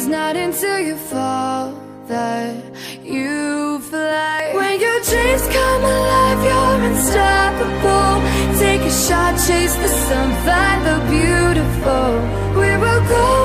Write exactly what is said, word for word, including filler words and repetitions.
'cause not until you fall that you fly. When your dreams come alive, you're unstoppable. Take a shot, chase the sun, find the beautiful. We will go